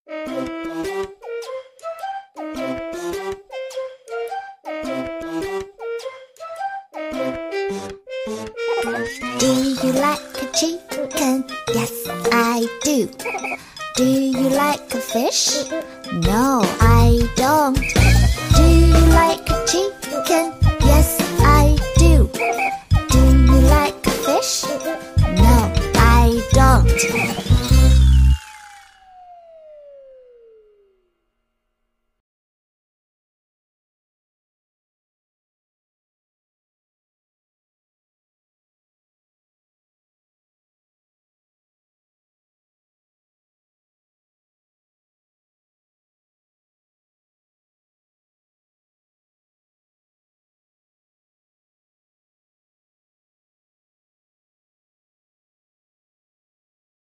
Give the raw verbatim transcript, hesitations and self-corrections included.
Do you like a chicken? Yes, I do. Do you like a fish? No, I don't. Do you like a chicken?